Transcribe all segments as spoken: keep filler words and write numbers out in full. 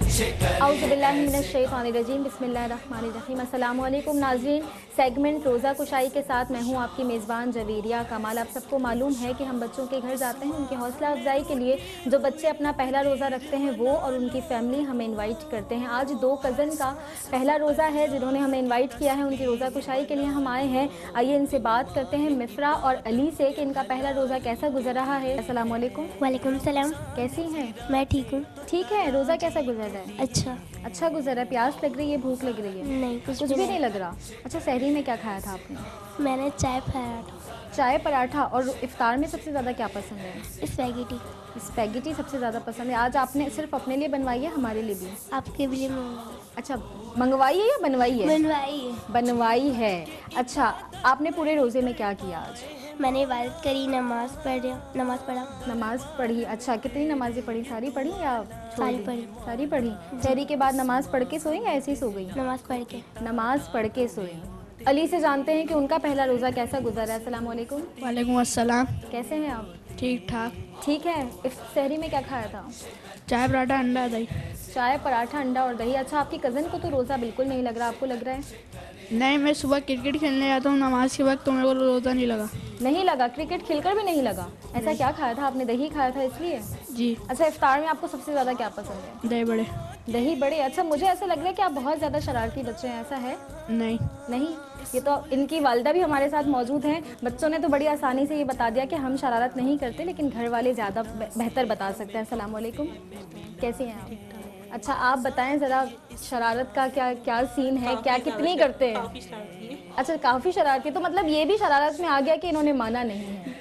औज़ुबिल्लाहि मिनश्शैतानिर्रजीम बिस्मिल्लाहिर्रहमानिर्रहीम। अस्सलामु अलैकुम नाज़रीन, सेगमेंट रोज़ा कुशाई के साथ मैं हूँ आपकी मेज़बान जवेरिया कमाल। आप सबको मालूम है कि हम बच्चों के घर जाते हैं, उनकी हौसला अफजाई के लिए जो बच्चे अपना पहला रोज़ा रखते हैं वो और उनकी फैमिली हमें इनवाइट करते हैं। आज दो कज़न का पहला रोज़ा है जिन्होंने हमें इनवाइट किया है, उनकी रोज़ा कुशाई के लिए हम आए हैं। आइए इनसे बात करते हैं मिफ्रा और अली से कि इनका पहला रोज़ा कैसा गुजर रहा है। अस्सलाम वालेकुम। वालेकुम सलाम। कैसी हैं? मैं ठीक हूँ। ठीक है। रोज़ा कैसा गुजर रहा है? अच्छा अच्छा गुजर रहा है। प्यास लग रही है, भूख लग रही है? नहीं, कुछ, कुछ भी भी नहीं। नहीं लग रहा। अच्छा, सहरी में क्या खाया था आपने? मैंने चाय पराठा। चाय पराठा। और इफ्तार में सबसे ज़्यादा क्या पसंद है? स्पैगेटी। स्पैगेटी सबसे ज़्यादा पसंद है। आज आपने सिर्फ अपने लिए बनवाई है, हमारे लिए भी? आपके लिए मंगवाई। अच्छा, मंगवाई है या बनवाई है? बनवाई है। बनवाई है। अच्छा, आपने पूरे रोज़े में क्या किया आज? मैंने इबादत करी, नमाज पढ़ी नमाज पढ़ा नमाज पढ़ी। अच्छा, कितनी नमाज़ें पढ़ी? सारी पढ़ी या छोड़ सारी दी? पढ़ी। सारी पढ़ी। सहरी के बाद नमाज पढ़ के सोई या ऐसे ही सो गई? नमाज पढ़ के। नमाज पढ़ के सोई। अली से जानते हैं कि उनका पहला रोज़ा कैसा गुजरा है। अस्सलाम वालेकुम। वालेकुम अस्सलाम। कैसे हैं आप? ठीक ठाक। ठीक है। इस सहरी में क्या खाया था? चाय पराठा अंडा दही। चाय पराठा अंडा और दही। अच्छा, आपकी कज़न को तो रोज़ा बिल्कुल नहीं लग रहा, आपको लग रहा है? नहीं, मैं सुबह क्रिकेट खेलने जाता हूँ नमाज के वक्त, तो मेरे को रोज़ा नहीं लगा। नहीं लगा? क्रिकेट खेलकर भी नहीं लगा? ऐसा क्या खाया था आपने? दही खाया था इसलिए? जी। अच्छा, इफ्तार में आपको सबसे ज़्यादा क्या पसंद है? दही बड़े। दही बड़े। अच्छा, मुझे ऐसा लग रहा है कि आप बहुत ज़्यादा शरारती बच्चे हैं, ऐसा है? नहीं नहीं। ये तो इनकी वालिदा भी हमारे साथ मौजूद हैं। बच्चों ने तो बड़ी आसानी से ये बता दिया कि हम शरारत नहीं करते, लेकिन घर वाले ज़्यादा बेहतर बता सकते हैं। अस्सलाम वालेकुम। कैसी हैं आप? अच्छा, आप बताएं ज़रा, शरारत का क्या क्या सीन है? क्या कितनी करते हैं? अच्छा, काफ़ी शरारती। तो मतलब ये भी शरारत में आ गया कि इन्होंने माना नहीं है?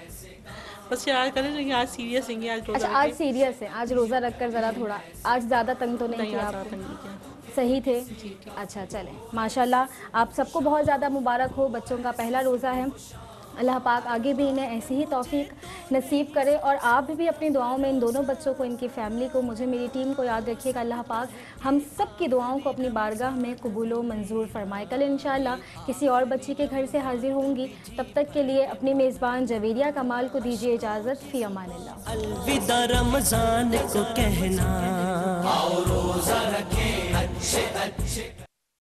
बस शरारत करें, लेकिन आज सीरियस नहीं है। आज रोज़ा अच्छा, आज सीरियस है। आज रोज़ा रखकर ज़रा थोड़ा आज ज़्यादा तंग तो नहीं किया आपको? सही थे? अच्छा, चलें माशाल्लाह। आप सबको बहुत ज़्यादा मुबारक हो, बच्चों का पहला रोज़ा है। अल्लाह पाक आगे भी इन्हें ऐसी ही तौफीक नसीब करे। और आप भी अपनी दुआओं में इन दोनों बच्चों को, इनकी फ़ैमिली को, मुझे, मेरी टीम को याद रखिएगा। अल्लाह पाक हम सब की दुआओं को अपनी बारगाह में कबूल व मंजूर फरमाए। कल इंशाअल्लाह किसी और बच्ची के घर से हाजिर होंगी। तब तक के लिए अपनी मेज़बान जवेरिया कमाल को दीजिए इजाज़त। फ़ी अमानिल्लाह। अलविदा रमज़ान को कहना, आओ रोज़ा रखें अच्छे अच्छे।